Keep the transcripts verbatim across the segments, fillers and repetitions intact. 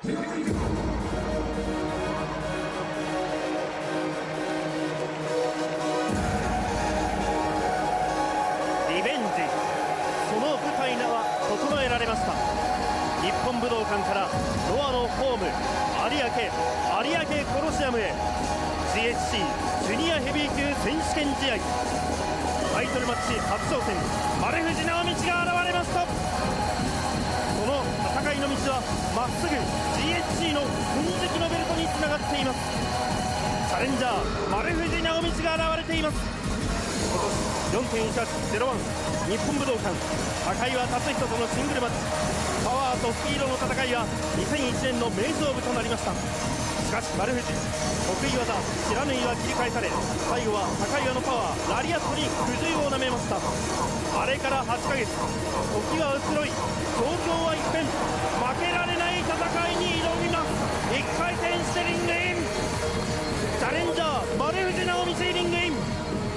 リベンジ、その舞台名は整えられました。日本武道館からノアのホーム有明有明コロシアムへ ジーエイチシー ジュニアヘビー級選手権試合タイトルマッチ初挑戦、丸藤直道が現れました。この戦いの道はまっすぐ ジーエイチシー の金色のベルトにつながっています。チャレンジャー丸藤直道が現れています。今年 よんてんいちはちゼロワン 日本武道館高岩達人とのシングルマッチ、パワーとスピードの戦いはにせんいちねんの名勝負となりました。しかし丸藤、得意技知らぬいは切り返され、最後は高岩のパワーラリアットに苦渋をなめました。あれからはちかげつ、時は移ろい、状況は一変、負けられない戦いに挑みます。いっかい転してリングイン、チャレンジャー丸藤直道リングイン。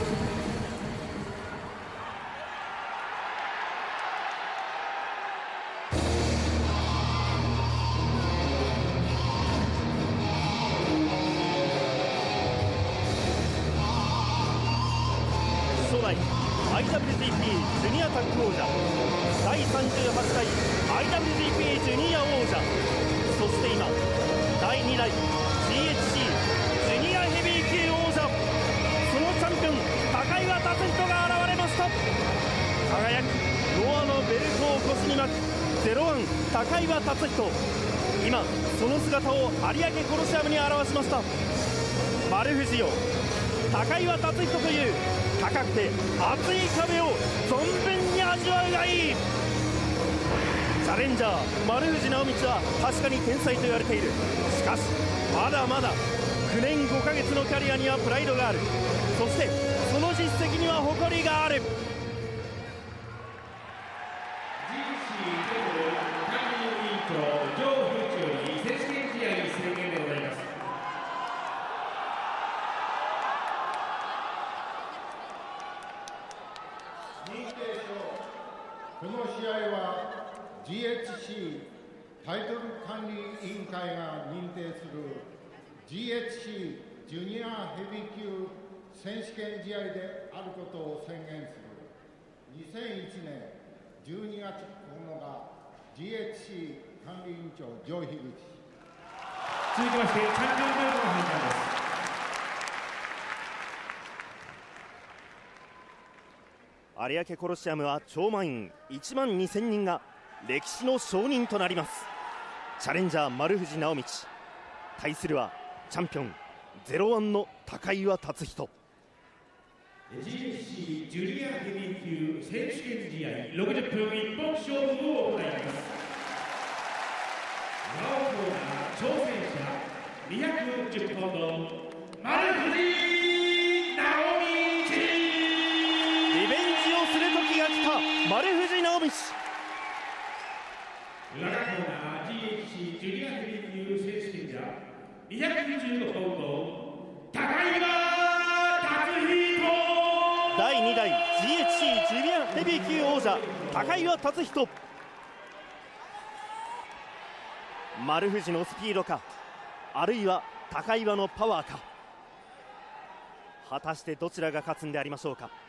アイダブリュージーピー ジュニアタッグ王者、だいさんじゅうはちかい アイダブリュージーピー ジュニア王者、そして今だいにだい ジーエイチシー ジュニアヘビー級王者、そのチャンピオン高岩達人が現れました。輝くノアのベルトを腰に巻くゼロワン高岩達人、今その姿を有明コロシアムに表しました。丸藤よ、高岩達人という高くて熱い壁を存分に味わうがいい。チャレンジャー丸藤直道は確かに天才と言われている。しかしまだまだきゅうねんごかげつのキャリアにはプライドがある。そしてその実績には誇りがある。 この試合は ジーエイチシー タイトル管理委員会が認定する ジーエイチシー ジュニアヘビー級選手権試合であることを宣言する。にせんいちねんじゅうにがつここのか ジーエイチシー 管理委員長上樋口。 続きましてチャンピオンベルトの返還です。 有明コロシアムは超満員いちまんにせんにんが歴史の証人となります。チャレンジャー丸藤直道対するはチャンピオンゼロワンの高岩達人。 ジーエイチシー ジュニアヘビー級選手権試合ろくじゅっぷん一本勝負を行います。なおコーナー挑戦者にひゃくじゅっポンド丸藤丸藤直道。 裏側コーナー ジーエイチシー ジュニアヘビー級選手権者にひゃくにじゅうごポンド高岩達人。 だいにだい ジーエイチシー ジュニアヘビー級王者高岩達人。丸藤のスピードか、あるいは高岩のパワーか、果たしてどちらが勝つんでありましょうか。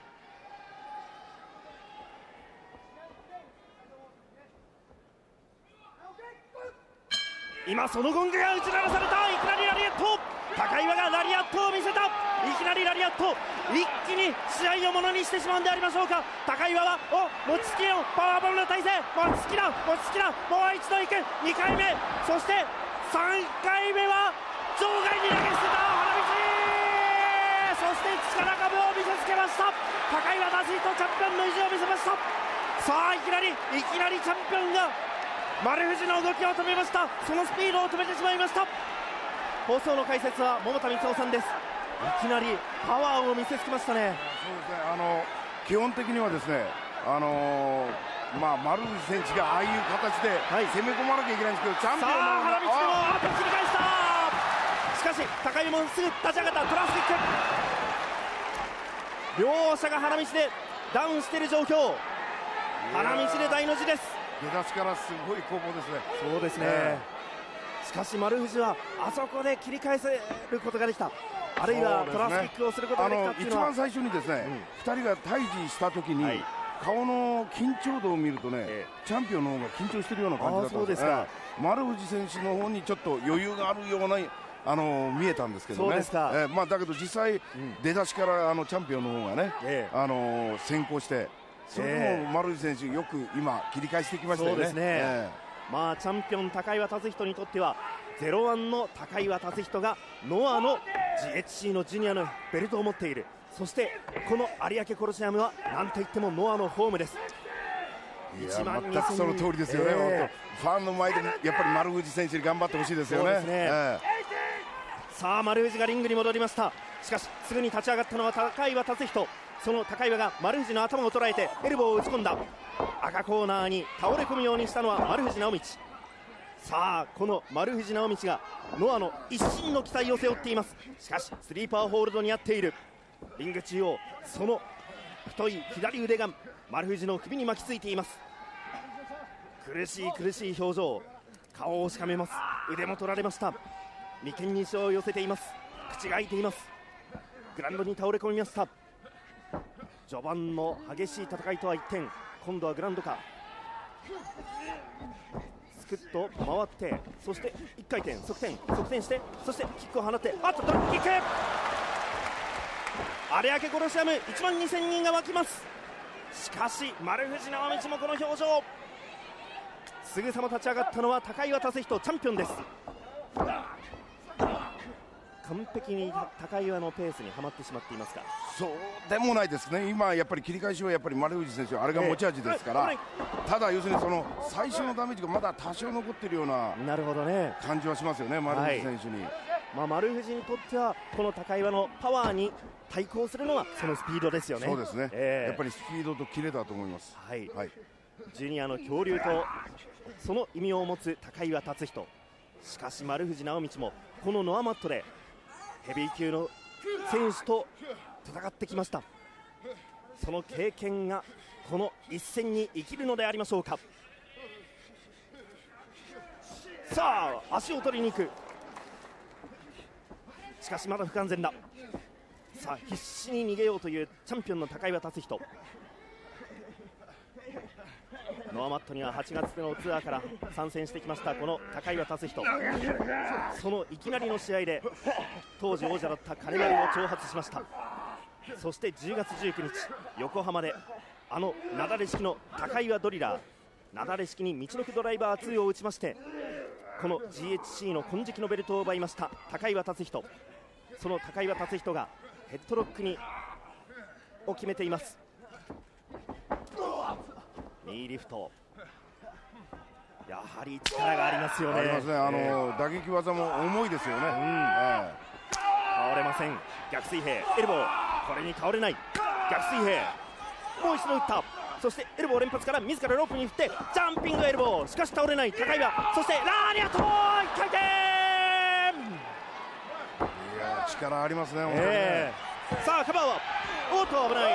今そのゴングが打ち鳴らされた。いきなりラリアット、高岩がラリアットを見せた。いきなりラリアット、一気に試合をものにしてしまうんでありましょうか。高岩はお持ちつきのパワーボムの体勢、持ちつきだ持ちつきだ、もう一度いく。にかいめ、そしてさんかいめは場外に投げ捨てた花道、そして力壁を見せつけました。高岩達人チャンピオンの意地を見せました。さあいきなりいきなりチャンピオンが丸藤の動きを止めました。そのスピードを止めてしまいました。放送の解説は桃田光雄さんです。いきなりパワーを見せつけましたね。 そうですね、あの基本的にはですね、あのー、まあ丸藤選手がああいう形で攻め込まなきゃいけないんですけど、チャンピオンのさあ花道でもあと切り返した。しかし高岩もすぐ立ち上がった。トラスキック、両者が花道でダウンしている状況。花道で大の字です。 出だしからすごい攻防ですね。 そうですね、 えー、 しかし丸藤はあそこで切り返せることができた、あるいはトラスキックをすることができたっていうのは、 一番最初にですね、うん、ふたりが対峙したときに、はい、顔の緊張度を見るとね、ええ、チャンピオンの方が緊張しているような感じだったんですが、丸藤選手の方にちょっと余裕があるようなあの見えたんですけどね。えーまあ、だけど実際、うん、出だしからあのチャンピオンの方がね、ええ、あの先行して、それでも丸藤選手よく今切り返してきましたよね。そうですね、えーまあ、チャンピオン高岩達人にとってはゼロワンの高岩達人がノアの ジーエイチシー のジュニアのベルトを持っている。そしてこの有明コロシアムはなんといってもノアのホームです。 いや全くその通りですよね、えー、ファンの前でやっぱり丸藤選手に頑張ってほしいですよね。そうですね、えー、さあ丸藤がリングに戻りました。しかしすぐに立ち上がったのは高岩達人。その高岩が丸藤の頭を捉えてエルボーを打ち込んだ。赤コーナーに倒れ込むようにしたのは丸藤直道。さあこの丸藤直道がノアの一身の期待を背負っています。しかしスリーパーホールドにあっている。リング中央、その太い左腕が丸藤の首に巻きついています。苦しい苦しい表情、顔をしかめます。腕も取られました。眉間にしわを寄せています。口が開いています。グラウンドに倒れ込みました。序盤の激しい戦いとは一転、今度はグラウンドか。すくっと回って、そしていっかい転、側転、側転して、そしてキックを放って、あっとドロップキック。有明コロシアムいちまんにせんにんが沸きます。しかし丸藤直道もこの表情。すぐさま立ち上がったのは高岩達人、チャンピオンです。完璧に高岩のペースにはまってしまっていますが、 そうでもないですね。今やっぱり切り返しはやっぱり丸藤選手はあれが持ち味ですから、えー、ただ要するにその最初のダメージがまだ多少残っているような感じはしますよね、丸藤選手に。はい、 まあ、丸藤にとってはこの高岩のパワーに対抗するのはそのスピードですよね。 そうですね、えー、やっぱりスピードとキレだと思います。 はい、はい、ジュニアの恐竜とその意味を持つ高岩達人。しかし丸藤直道もこのノアマットでヘビー級の選手と戦ってきました。その経験がこの一戦に生きるのでありましょうか。さあ足を取りに行く。しかしまだ不完全だ。さあ必死に逃げようというチャンピオンの高岩達人。ノアマットにははちがつのツアーから参戦してきましたこの高岩達人。そのいきなりの試合で当時王者だった金丸を挑発しました。そしてじゅうがつじゅうくにち横浜であのなだれ式の高岩ドリラー、なだれ式に道のくドライバーツーを打ちまして、この ジーエイチシー の金色のベルトを奪いました高岩達人。その高岩達人がヘッドロックにを決めています。ニーリフト、やはり力がありますよね。 ありますね。あの、えー、打撃技も重いですよね。うん、えー、 倒れません。逆水平エルボー、これに倒れない。逆水平もう一度打った。そしてエルボー連発から自らロープに振ってジャンピングエルボー、しかし倒れない高岩。そしてラーニアット、いっかい転。 いや力ありますね、本当にね。 えー、さあカバーはおっと危ない。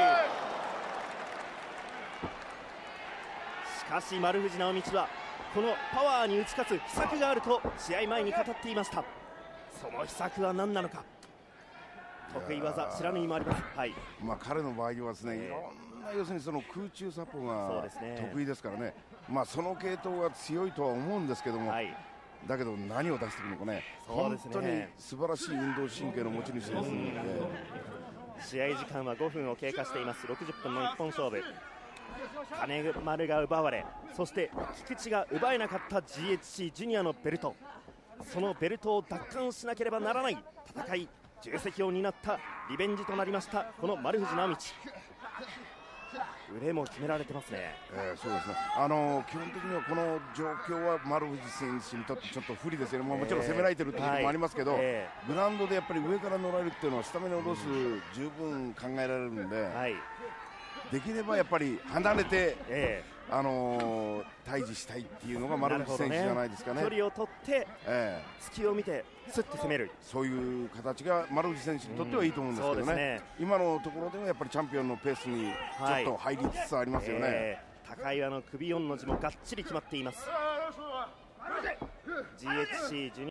しかし丸藤直道はこのパワーに打ち勝つ秘策があると試合前に語っていました。その秘策は何なのか。得意技知らぬ意もあります。はい、 まあ、彼の場合にはですね、いろんな要するにその空中サポが得意ですからね、まあ、その系統が強いとは思うんですけども、はい、だけど何を出してくるのかね、本当に素晴らしい運動神経の持ち主ですので、 試合時間はごふんを経過しています。ろくじゅっぷんの一本勝負。金丸が奪われ、そして菊池が奪えなかった ジーエイチシー ジュニアのベルト、そのベルトを奪還しなければならない戦い、重責を担ったリベンジとなりましたこの丸藤直道。腕も決められてますね。 えー、そうですね。あのー、基本的にはこの状況は丸藤選手にとってちょっと不利ですよね。もうもちろん攻められてるっていうこともありますけど、えー、グラウンドでやっぱり上から乗られるっていうのはスタミナロス十分考えられるんで、はい、できればやっぱり離れて、えーあのー、対峙したいっていうのが丸藤選手じゃないですかね。 距離を取って、えー、隙を見てスッと攻める、 そういう形が丸藤選手にとってはいいと思うんですけど ね,、うん、そうですね。今のところではやっぱりチャンピオンのペースにちょっと入りつつありますよね。はい、えー、高岩の首よんの字もがっちり決まっています。ジーエイチシー ジュニア